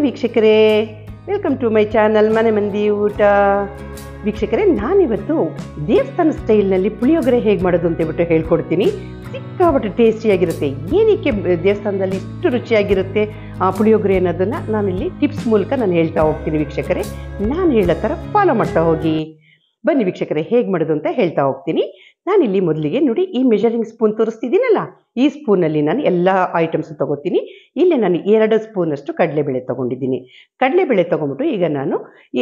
ವೀಕ್ಷಕರೇ, welcome to my channel ಮನೆ ಮಂದಿ ಊಟ. ವೀಕ್ಷಕರೇ, ನಾನಿವತ್ತು ದೇವಸ್ಥಾನ ಸ್ಟೈಲ್ನಲ್ಲಿ ಪುಳಿಯೋಗರೆ ಹೇಗೆ ಮಾಡೋದು ಅಂತ ಹೇಳ್ಬಿಟ್ಟು ಹೇಳ್ಕೊಡ್ತೀನಿ. ಸಿಕ್ಕಾಪಟ್ಟೆ ಟೇಸ್ಟಿಯಾಗಿರುತ್ತೆ. ಏನಕ್ಕೆ ದೇವಸ್ಥಾನದಲ್ಲಿ ಇಷ್ಟು ರುಚಿಯಾಗಿರುತ್ತೆ ಪುಳಿಯೋಗರೆ ಅನ್ನೋದನ್ನು ನಾನಿಲ್ಲಿ ಟಿಪ್ಸ್ ಮೂಲಕ ನಾನು ಹೇಳ್ತಾ ಹೋಗ್ತೀನಿ. ವೀಕ್ಷಕರೇ, ನಾನು ಹೇಳೋ ಥರ ಫಾಲೋ ಮಾಡ್ತಾ ಹೋಗಿ. ಬನ್ನಿ ವೀಕ್ಷಕರೇ, ಹೇಗೆ ಮಾಡೋದು ಅಂತ ಹೇಳ್ತಾ ಹೋಗ್ತೀನಿ. ನಾನಿಲ್ಲಿ ಮೊದಲಿಗೆ ನೋಡಿ, ಈ ಮೆಜರಿಂಗ್ ಸ್ಪೂನ್ ತೋರಿಸ್ತಿದ್ದೀನಲ್ಲ, ಈ ಸ್ಪೂನಲ್ಲಿ ನಾನು ಎಲ್ಲ ಐಟಮ್ಸ್ ತೊಗೋತೀನಿ. ಇಲ್ಲಿ ನಾನು 2 ಸ್ಪೂನಷ್ಟು ಕಡಲೆಬೇಳೆ ತೊಗೊಂಡಿದ್ದೀನಿ. ಕಡಲೆಬೇಳೆ ತೊಗೊಂಡ್ಬಿಟ್ಟು ಈಗ ನಾನು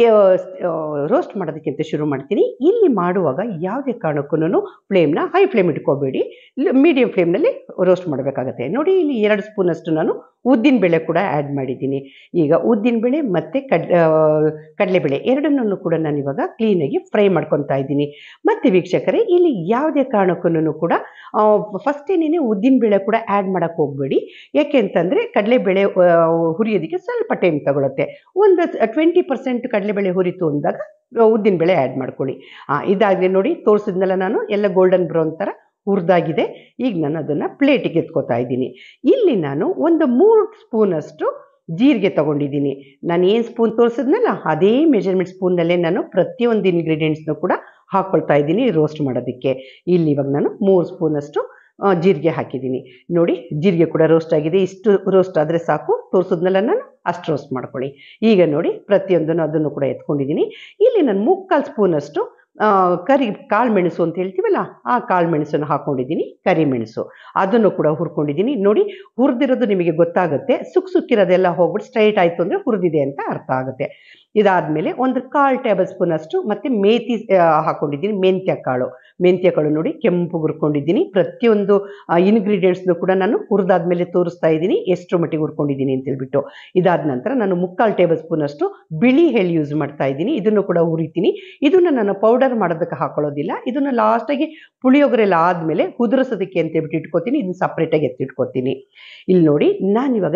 ರೋಸ್ಟ್ ಮಾಡೋದಕ್ಕಿಂತ ಶುರು ಮಾಡ್ತೀನಿ. ಇಲ್ಲಿ ಮಾಡುವಾಗ ಯಾವುದೇ ಕಾರಣಕ್ಕೂ ಫ್ಲೇಮ್ನ ಹೈ ಫ್ಲೇಮ್ ಇಟ್ಕೋಬೇಡಿ, ಮೀಡಿಯಂ ಫ್ಲೇಮ್ನಲ್ಲಿ ರೋಸ್ಟ್ ಮಾಡಬೇಕಾಗತ್ತೆ. ನೋಡಿ, ಇಲ್ಲಿ 2 ಸ್ಪೂನಷ್ಟು ನಾನು ಉದ್ದಿನಬೇಳೆ ಕೂಡ ಆ್ಯಡ್ ಮಾಡಿದ್ದೀನಿ. ಈಗ ಉದ್ದಿನಬೇಳೆ ಮತ್ತು ಕಡಲೆಬೇಳೆ ಎರಡನ್ನೂ ಕೂಡ ನಾನು ಇವಾಗ ಕ್ಲೀನಾಗಿ ಫ್ರೈ ಮಾಡ್ಕೊತಾ ಇದ್ದೀನಿ. ಮತ್ತು ವೀಕ್ಷಕರೇ, ಇಲ್ಲಿ ಯಾವುದೇ ಕಾರಣಕ್ಕೂ ಕೂಡ ಫಸ್ಟೇನೇ ಉದ್ದಿನಬೇಳೆ ಕೂಡ ಆ್ಯಡ್ ಮಾಡೋಕ್ಕೆ ಹೋಗಬೇಡಿ. ಯಾಕೆ ಅಂತಂದರೆ ಕಡಲೆಬೇಳೆ ಹುರಿಯೋದಕ್ಕೆ ಸ್ವಲ್ಪ ಟೈಮ್ ತಗೊಳುತ್ತೆ. ಒಂದು 20% ಕಡಲೆಬೇಳೆ ಹುರಿತು ಅಂದಾಗ ಉದ್ದಿನಬೇಳೆ ಆ್ಯಡ್ ಮಾಡ್ಕೊಳ್ಳಿ. ಇದಾಗಲಿ ನೋಡಿ, ತೋರಿಸಿದ್ನಲ್ಲ ನಾನು, ಎಲ್ಲ ಗೋಲ್ಡನ್ ಬ್ರೌನ್ ಥರ ಹುರಿದಾಗಿದೆ. ಈಗ ನಾನು ಅದನ್ನು ಪ್ಲೇಟಿಗೆ ಎತ್ಕೋತಾ ಇದ್ದೀನಿ. ಇಲ್ಲಿ ನಾನು ಒಂದು 3 ಸ್ಪೂನಷ್ಟು ಜೀರಿಗೆ ತೊಗೊಂಡಿದ್ದೀನಿ. ನಾನು ಏನು ಸ್ಪೂನ್ ತೋರಿಸಿದ್ನಲ್ಲ, ಅದೇ ಮೆಜರ್ಮೆಂಟ್ ಸ್ಪೂನ್ನಲ್ಲೇ ನಾನು ಪ್ರತಿಯೊಂದು ಇಂಗ್ರೀಡಿಯೆಂಟ್ಸ್ನೂ ಕೂಡ ಹಾಕ್ಕೊಳ್ತಾ ಇದ್ದೀನಿ ರೋಸ್ಟ್ ಮಾಡೋದಕ್ಕೆ. ಇಲ್ಲಿ ಇವಾಗ ನಾನು 3 ಸ್ಪೂನಷ್ಟು ಜೀರಿಗೆ ಹಾಕಿದ್ದೀನಿ. ನೋಡಿ, ಜೀರಿಗೆ ಕೂಡ ರೋಸ್ಟ್ ಆಗಿದೆ. ಇಷ್ಟು ರೋಸ್ಟ್ ಆದರೆ ಸಾಕು, ತೋರಿಸಿದ್ನಲ್ಲ ನಾನು, ಅಷ್ಟು ರೋಸ್ಟ್ ಮಾಡ್ಕೊಳ್ಳಿ. ಈಗ ನೋಡಿ, ಪ್ರತಿಯೊಂದನ್ನು ಅದನ್ನು ಕೂಡ ಎತ್ಕೊಂಡಿದ್ದೀನಿ. ಇಲ್ಲಿ ನಾನು 3/4 ಸ್ಪೂನಷ್ಟು ಕಾಳು ಮೆಣಸು ಅಂತ ಹೇಳ್ತೀವಲ್ಲ, ಆ ಕಾಳು ಮೆಣಸನ್ನು ಹಾಕ್ಕೊಂಡಿದ್ದೀನಿ. ಕರಿಮೆಣಸು ಅದನ್ನು ಕೂಡ ಹುರ್ಕೊಂಡಿದ್ದೀನಿ. ನೋಡಿ, ಹುರಿದಿರೋದು ನಿಮಗೆ ಗೊತ್ತಾಗುತ್ತೆ. ಸುಕ್ಕಿರೋದೆಲ್ಲ ಹೋಗ್ಬಿಟ್ಟು ಸ್ಟ್ರೈಟ್ ಆಯಿತು ಅಂದರೆ ಹುರಿದಿದೆ ಅಂತ ಅರ್ಥ ಆಗುತ್ತೆ. ಇದಾದಮೇಲೆ ಒಂದು 1/4 ಟೇಬಲ್ ಸ್ಪೂನಷ್ಟು ಮತ್ತು ಮೇಥಿ ಹಾಕ್ಕೊಂಡಿದ್ದೀನಿ. ಮೆಂತ್ಯ ಕಾಳು ನೋಡಿ, ಕೆಂಪು ಹುರ್ಕೊಂಡಿದ್ದೀನಿ. ಪ್ರತಿಯೊಂದು ಇಂಗ್ರೀಡಿಯೆಂಟ್ಸ್ನು ಕೂಡ ನಾನು ಹುರಿದಾದ್ಮೇಲೆ ತೋರಿಸ್ತಾ ಇದ್ದೀನಿ ಎಷ್ಟು ಮಟ್ಟಿಗೆ ಹುರ್ಕೊಂಡಿದ್ದೀನಿ ಅಂತ ಹೇಳ್ಬಿಟ್ಟು. ಇದಾದ ನಂತರ ನಾನು 3/4 ಟೇಬಲ್ ಸ್ಪೂನಷ್ಟು ಬಿಳಿ ಎಳ್ಳು ಯೂಸ್ ಮಾಡ್ತಾ ಇದ್ದೀನಿ. ಇದನ್ನು ಕೂಡ ಹುರಿತೀನಿ. ಇದನ್ನು ನಾನು ಪೌಡರ್ ಮಾಡೋದಕ್ಕೆ ಹಾಕೊಳ್ಳೋದಿಲ್ಲ. ಇದನ್ನು ಲಾಸ್ಟಾಗಿ ಪುಳಿಯೋಗರೆ ಎಲ್ಲ ಆದಮೇಲೆ ಕುದಿಸೋದಕ್ಕೆ ಅಂತ ಹೇಳ್ಬಿಟ್ಟು ಇಟ್ಕೋತೀನಿ. ಇದನ್ನು ಸಪ್ರೇಟಾಗಿ ಎತ್ತಿಟ್ಕೋತೀನಿ. ಇಲ್ಲಿ ನೋಡಿ, ನಾನಿವಾಗ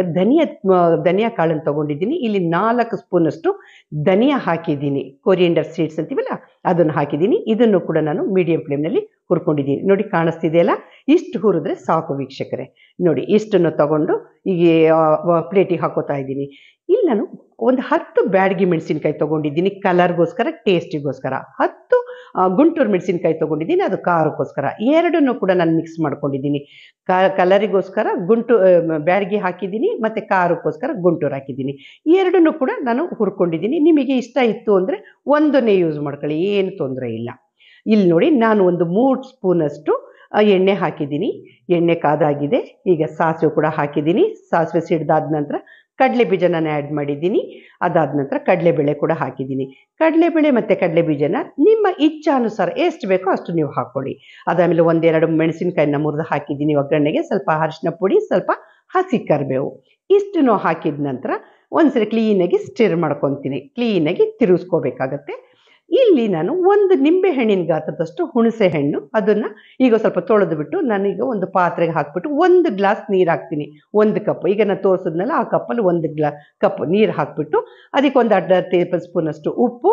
ಧನಿಯಾ ಕಾಳನ್ನು ತೊಗೊಂಡಿದ್ದೀನಿ. ಇಲ್ಲಿ 4 ಸ್ಪೂನಷ್ಟು ಧನಿಯಾ ಹಾಕಿದ್ದೀನಿ. ಕೊರಿಯಂಡರ್ ಸೀಡ್ಸ್ ಅಂತೀವಲ್ಲ, ಅದನ್ನು ಹಾಕಿದ್ದೀನಿ. ಇದನ್ನು ಕೂಡ ನಾನು ಮೀಡಿಯಂ ಫ್ಲೇಮ್ನಲ್ಲಿ ಹುರ್ಕೊಂಡಿದ್ದೀನಿ. ನೋಡಿ, ಕಾಣಿಸ್ತಿದೆಯಲ್ಲ, ಇಷ್ಟು ಹುರಿದ್ರೆ ಸಾಕು ವೀಕ್ಷಕರೇ. ನೋಡಿ, ಇಷ್ಟನ್ನು ತಗೊಂಡು ಈಗ ಪ್ಲೇಟಿಗೆ ಹಾಕೋತಾ ಇದ್ದೀನಿ. ಇಲ್ಲಿ ನಾನು ಒಂದು 10 ಬ್ಯಾಡಗಿ ಮೆಣಸಿನ್ಕಾಯಿ ತೊಗೊಂಡಿದ್ದೀನಿ, ಕಲರ್ಗೋಸ್ಕರ, ಟೇಸ್ಟಿಗೋಸ್ಕರ. 10 ಗುಂಟೂರು ಮೆಣಸಿನ್ಕಾಯಿ ತೊಗೊಂಡಿದ್ದೀನಿ, ಅದು ಖಾರಕ್ಕೋಸ್ಕರ. ಎರಡನ್ನೂ ಕೂಡ ನಾನು ಮಿಕ್ಸ್ ಮಾಡ್ಕೊಂಡಿದ್ದೀನಿ. ಕಲರಿಗೋಸ್ಕರ ಬ್ಯಾಡಗಿ ಹಾಕಿದ್ದೀನಿ, ಮತ್ತು ಖಾರಕ್ಕೋಸ್ಕರ ಗುಂಟೂರು ಹಾಕಿದ್ದೀನಿ. ಎರಡನ್ನೂ ಕೂಡ ನಾನು ಹುರ್ಕೊಂಡಿದ್ದೀನಿ. ನಿಮಗೆ ಇಷ್ಟ ಇತ್ತು ಅಂದರೆ ಒಂದನ್ನೇ ಯೂಸ್ ಮಾಡ್ಕೊಳ್ಳಿ, ಏನು ತೊಂದರೆ ಇಲ್ಲ. ಇಲ್ಲಿ ನೋಡಿ, ನಾನು ಒಂದು 3 ಸ್ಪೂನಷ್ಟು ಎಣ್ಣೆ ಹಾಕಿದ್ದೀನಿ. ಎಣ್ಣೆ ಕಾದಾಗಿದೆ. ಈಗ ಸಾಸಿವೆ ಕೂಡ ಹಾಕಿದ್ದೀನಿ. ಸಾಸಿವೆ ಸಿಡ್ದಾದ ನಂತರ ಕಡಲೆ ಬೀಜ ನಾನು ಆ್ಯಡ್ ಮಾಡಿದ್ದೀನಿ. ಅದಾದ ನಂತರ ಕಡಲೆಬೇಳೆ ಕೂಡ ಹಾಕಿದ್ದೀನಿ. ಕಡಲೆಬೇಳೆ ಮತ್ತು ಕಡಲೆ ಬೀಜನ ನಿಮ್ಮ ಇಚ್ಛಾನುಸಾರ ಎಷ್ಟು ಬೇಕೋ ಅಷ್ಟು ನೀವು ಹಾಕ್ಕೊಳ್ಳಿ. ಅದಾದಮೇಲೆ 1-2 ಮೆಣಸಿನ್ಕಾಯಿನ ಮುರಿದು ಹಾಕಿದ್ದೀನಿ ಒಗ್ಗರಣೆಗೆ. ಸ್ವಲ್ಪ ಅರಿಶಿನ ಪುಡಿ, ಸ್ವಲ್ಪ ಹಸಿ ಕರಿಬೇವು, ಇಷ್ಟನ್ನು ಹಾಕಿದ ನಂತರ ಒಂದ್ಸರಿ ಕ್ಲೀನಾಗಿ ಸ್ಟಿರ್ ಮಾಡ್ಕೊತೀನಿ. ಕ್ಲೀನಾಗಿ ತಿರುಗಿಸ್ಕೋಬೇಕಾಗತ್ತೆ. ಇಲ್ಲಿ ನಾನು ಒಂದು ನಿಂಬೆ ಹಣ್ಣಿನ ಗಾತ್ರದಷ್ಟು ಹುಣಸೆ ಹಣ್ಣು, ಅದನ್ನು ಈಗ ಸ್ವಲ್ಪ ತೊಳೆದು ಬಿಟ್ಟು ನಾನೀಗ ಒಂದು ಪಾತ್ರೆಗೆ ಹಾಕ್ಬಿಟ್ಟು 1 ಗ್ಲಾಸ್ ನೀರು ಹಾಕ್ತೀನಿ. 1 ಕಪ್, ಈಗ ನಾನು ತೋರಿಸಿದ್ನಲ್ಲ ಆ ಕಪ್ಪಲ್ಲಿ 1 ಕಪ್ ನೀರು ಹಾಕ್ಬಿಟ್ಟು ಅದಕ್ಕೆ ಒಂದು 1/2 ಟೇಬಲ್ ಸ್ಪೂನಷ್ಟು ಉಪ್ಪು,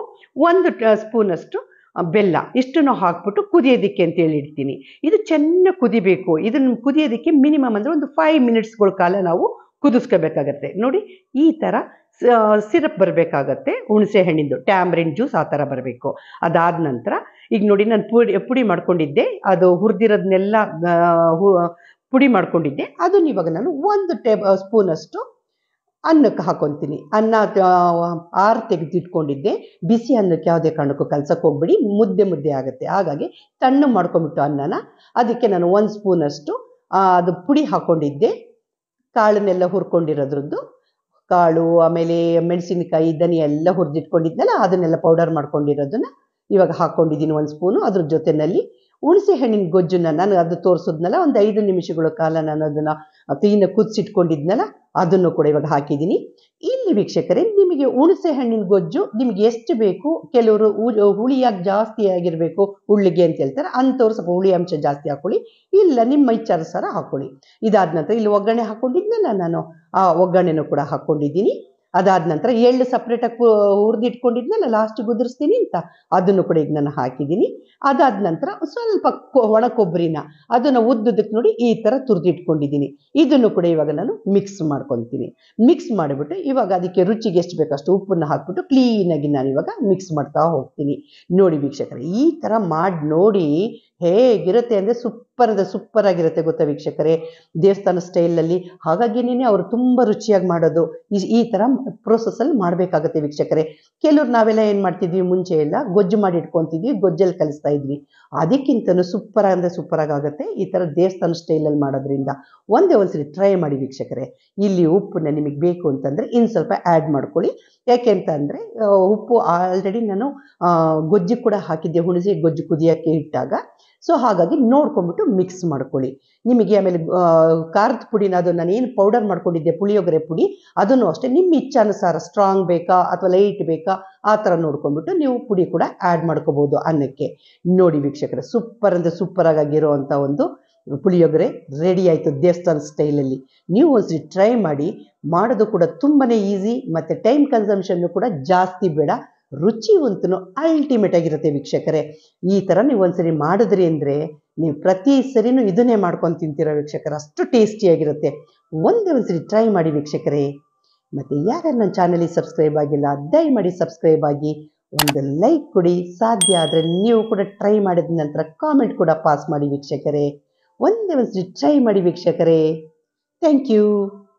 1 ಸ್ಪೂನಷ್ಟು ಬೆಲ್ಲ, ಇಷ್ಟನ್ನು ಹಾಕ್ಬಿಟ್ಟು ಕುದಿಯೋದಕ್ಕೆ ಅಂತೇಳಿ ಇಡ್ತೀನಿ. ಇದು ಚೆನ್ನಾಗಿ ಕುದಿಬೇಕು. ಇದನ್ನು ಕುದಿಯೋದಕ್ಕೆ ಮಿನಿಮಮ್ ಅಂದರೆ ಒಂದು 5 ಮಿನಿಟ್ಸ್ಗಳ ಕಾಲ ನಾವು ಕುದಿಸ್ಕೋಬೇಕಾಗತ್ತೆ. ನೋಡಿ, ಈ ಥರ ಸಿರಪ್ ಬರಬೇಕಾಗತ್ತೆ. ಹುಣಸೆ ಹಣ್ಣಿಂದು ಟ್ಯಾಮ್ರಿನ್ ಜ್ಯೂಸ್ ಆ ಥರ ಬರಬೇಕು. ಅದಾದ ನಂತರ ಈಗ ನೋಡಿ, ನಾನು ಪುಡಿ ಮಾಡ್ಕೊಂಡಿದ್ದೆ, ಅದು ಹುರಿದಿರೋದನ್ನೆಲ್ಲ ಪುಡಿ ಮಾಡ್ಕೊಂಡಿದ್ದೆ. ಅದನ್ನು ಇವಾಗ ನಾನು 1 ಸ್ಪೂನಷ್ಟು ಅನ್ನಕ್ಕೆ ಹಾಕೊತೀನಿ. ಅನ್ನ ತೆಗೆದಿಟ್ಕೊಂಡಿದ್ದೆ. ಬಿಸಿ ಅನ್ನಕ್ಕೆ ಯಾವುದೇ ಕಾರಣಕ್ಕೂ ಕಲ್ಸಕ್ಕೆ ಹೋಗ್ಬೇಡಿ, ಮುದ್ದೆ ಆಗುತ್ತೆ. ಹಾಗಾಗಿ ತಣ್ಣಗೆ ಮಾಡ್ಕೊಂಬಿಟ್ಟು ಅನ್ನನ ಅದಕ್ಕೆ ನಾನು 1 ಸ್ಪೂನಷ್ಟು ಅದು ಪುಡಿ ಹಾಕ್ಕೊಂಡಿದ್ದೆ. ಕಾಳನ್ನೆಲ್ಲ ಹುರ್ಕೊಂಡಿರೋದ್ರದ್ದು ಕಾಳು, ಆಮೇಲೆ ಮೆಣಸಿನಕಾಯಿ, ಧನಿಯಾ ಎಲ್ಲ ಹುರಿದಿಟ್ಕೊಂಡಿದ್ನಲ್ಲ, ಅದನ್ನೆಲ್ಲ ಪೌಡರ್ ಮಾಡ್ಕೊಂಡಿರೋದನ್ನು ಇವಾಗ ಹಾಕ್ಕೊಂಡಿದ್ದೀನಿ 1 ಸ್ಪೂನು. ಅದ್ರ ಜೊತೆಯಲ್ಲಿ ಹುಣಸೆ ಹಣ್ಣಿನ ಗೊಜ್ಜನ್ನು ನಾನು ಅದು ತೋರಿಸಿದ್ನಲ್ಲ, ಒಂದು 5 ನಿಮಿಷಗಳ ಕಾಲ ನಾನು ಅದನ್ನು ಕ್ಲೀನಾಗಿ ಕುದಿಸಿಟ್ಕೊಂಡಿದ್ನಲ್ಲ, ಅದನ್ನು ಕೂಡ ಇವಾಗ ಹಾಕಿದ್ದೀನಿ. ಇಲ್ಲಿ ವೀಕ್ಷಕರೇ, ನಿಮಗೆ ಹುಣಸೆ ಹಣ್ಣಿನ ಗೊಜ್ಜು ನಿಮಗೆ ಎಷ್ಟು ಬೇಕು, ಕೆಲವರು ಹುಳಿಯಾಗಿ ಜಾಸ್ತಿ ಆಗಿರಬೇಕು ಹುಳಿಗೆ ಅಂತ ಹೇಳ್ತಾರೆ, ಅಂಥವ್ರು ಸ್ವಲ್ಪ ಹುಳಿ ಅಂಶ ಜಾಸ್ತಿ ಹಾಕ್ಕೊಳ್ಳಿ, ಇಲ್ಲ ನಿಮ್ಮ ಇಚ್ಛಾನುಸಾರ ಹಾಕ್ಕೊಳ್ಳಿ. ಇದಾದ ನಂತರ ಇಲ್ಲಿ ಒಗ್ಗರಣೆ ಹಾಕ್ಕೊಂಡಿದ್ನಲ್ಲ ನಾನು, ಆ ಒಗ್ಗರಣೆನೂ ಕೂಡ ಹಾಕ್ಕೊಂಡಿದ್ದೀನಿ. ಅದಾದ ನಂತರ ಎಳ್ಳು ಸಪ್ರೇಟಾಗಿ ಹುರಿದಿಟ್ಕೊಂಡಿದ್ನಲ್ಲ ಲಾಸ್ಟಿಗೆ ಉದುರಿಸ್ತೀನಿ ಅಂತ, ಅದನ್ನು ಕೂಡ ಈಗ ನಾನು ಹಾಕಿದ್ದೀನಿ. ಅದಾದ ನಂತರ ಸ್ವಲ್ಪ ಒಣ ಕೊಬ್ಬರಿನ ಅದನ್ನು ಉದ್ದುದಕ್ಕೆ ನೋಡಿ ಈ ಥರ ತುರಿದಿಟ್ಕೊಂಡಿದ್ದೀನಿ. ಇದನ್ನು ಕೂಡ ಇವಾಗ ನಾನು ಮಿಕ್ಸ್ ಮಾಡ್ಕೊತೀನಿ. ಮಿಕ್ಸ್ ಮಾಡಿಬಿಟ್ಟು ಇವಾಗ ಅದಕ್ಕೆ ರುಚಿಗೆ ಎಷ್ಟು ಬೇಕಷ್ಟು ಉಪ್ಪನ್ನು ಹಾಕ್ಬಿಟ್ಟು ಕ್ಲೀನಾಗಿ ನಾನು ಇವಾಗ ಮಿಕ್ಸ್ ಮಾಡ್ತಾ ಹೋಗ್ತೀನಿ. ನೋಡಿ ವೀಕ್ಷಕರೇ, ಈ ಥರ ಮಾಡಿ ನೋಡಿ ಹೇಗಿರುತ್ತೆ ಅಂದರೆ ಸೂಪರ್ ಆಗಿರುತ್ತೆ ಗೊತ್ತಾ ವೀಕ್ಷಕರೇ, ದೇವಸ್ಥಾನ ಸ್ಟೈಲಲ್ಲಿ. ಹಾಗಾಗಿನೇ ಅವರು ತುಂಬ ರುಚಿಯಾಗಿ ಮಾಡೋದು. ಈ ಥರ ಪ್ರೋಸೆಸ್ಸಲ್ಲಿ ಮಾಡಬೇಕಾಗತ್ತೆ ವೀಕ್ಷಕರೇ. ಕೆಲವ್ರು ನಾವೆಲ್ಲ ಏನು ಮಾಡ್ತಿದ್ವಿ, ಮುಂಚೆ ಎಲ್ಲ ಗೊಜ್ಜು ಮಾಡಿ ಇಟ್ಕೊತಿದ್ವಿ, ಗೊಜ್ಜಲ್ಲಿ ಕಲಿಸ್ತಾ ಇದ್ವಿ. ಅದಕ್ಕಿಂತಲೂ ಸೂಪರಾಗಿ ಆಗುತ್ತೆ ಈ ಥರ ದೇವಸ್ಥಾನ ಸ್ಟೈಲಲ್ಲಿ ಮಾಡೋದ್ರಿಂದ. ಒಂದ್ಸರಿ ಟ್ರೈ ಮಾಡಿ ವೀಕ್ಷಕರೇ. ಇಲ್ಲಿ ಉಪ್ಪನ್ನ ನಿಮಗೆ ಬೇಕು ಅಂತಂದರೆ ಇನ್ನು ಸ್ವಲ್ಪ ಆ್ಯಡ್ ಮಾಡ್ಕೊಳ್ಳಿ. ಯಾಕೆ ಅಂತ ಅಂದರೆ ಉಪ್ಪು ಆಲ್ರೆಡಿ ನಾನು ಗೊಜ್ಜು ಕೂಡ ಹಾಕಿದ್ದೆ, ಹುಣಸೆ ಗೊಜ್ಜು ಕುದಿಯೋಕ್ಕೆ ಇಟ್ಟಾಗ. ಸೊ ಹಾಗಾಗಿ ನೋಡ್ಕೊಂಬಿಟ್ಟು ಮಿಕ್ಸ್ ಮಾಡ್ಕೊಳ್ಳಿ. ನಿಮಗೆ ಆಮೇಲೆ ಖಾರದ ಪುಡಿನ ಅದು ನಾನೇನು ಪೌಡರ್ ಮಾಡ್ಕೊಂಡಿದ್ದೆ ಪುಳಿಯೋಗರೆ ಪುಡಿ, ಅದನ್ನು ಅಷ್ಟೇ ನಿಮ್ಮ ಇಚ್ಛಾನುಸಾರ ಸ್ಟ್ರಾಂಗ್ ಬೇಕಾ ಅಥವಾ ಲೈಟ್ ಬೇಕಾ ಆ ಥರ ನೋಡ್ಕೊಂಬಿಟ್ಟು ನೀವು ಪುಡಿ ಕೂಡ ಆ್ಯಡ್ ಮಾಡ್ಕೋಬೋದು ಅನ್ನಕ್ಕೆ. ನೋಡಿ ವೀಕ್ಷಕರೇ, ಸೂಪರಾಗಿರೋ ಅಂಥ ಒಂದು ಪುಳಿಯೋಗರೆ ರೆಡಿ ಆಯಿತು ದೇವಸ್ಥಾನ ಸ್ಟೈಲಲ್ಲಿ. ನೀವು ಒಂದ್ಸರಿ ಟ್ರೈ ಮಾಡಿ. ಮಾಡೋದು ಕೂಡ ತುಂಬಾ ಈಸಿ ಮತ್ತು ಟೈಮ್ ಕನ್ಸಂಪ್ಷನ್ನು ಕೂಡ ಜಾಸ್ತಿ ಬೇಡ. ರುಚಿ ಅಂತೂ ಅಲ್ಟಿಮೇಟ್ ಆಗಿರುತ್ತೆ ವೀಕ್ಷಕರೇ. ಈ ಥರ ನೀವು ಒಂದ್ಸರಿ ಮಾಡಿದ್ರಿ ಅಂದರೆ ನೀವು ಪ್ರತಿ ಸರಿನೂ ಇದನ್ನೇ ಮಾಡ್ಕೊಂಡು ತಿಂತೀರ ವೀಕ್ಷಕರೇ, ಅಷ್ಟು ಟೇಸ್ಟಿಯಾಗಿರುತ್ತೆ. ಒಂದ್ಸರಿ ಟ್ರೈ ಮಾಡಿ ವೀಕ್ಷಕರೇ. ಮತ್ತು ಯಾರ್ಯಾರು ನನ್ನ ಚಾನಲಿಗೆ ಸಬ್ಸ್ಕ್ರೈಬ್ ಆಗಿಲ್ಲ ದಯಮಾಡಿ ಸಬ್ಸ್ಕ್ರೈಬ್ ಆಗಿ, ಒಂದು ಲೈಕ್ ಕೊಡಿ. ಸಾಧ್ಯ ಆದರೆ ನೀವು ಕೂಡ ಟ್ರೈ ಮಾಡಿದ ನಂತರ ಕಾಮೆಂಟ್ ಕೂಡ ಪಾಸ್ ಮಾಡಿ ವೀಕ್ಷಕರೇ. ಒಂದ್ಸರಿ ಟ್ರೈ ಮಾಡಿ ವೀಕ್ಷಕರೇ. Thank you.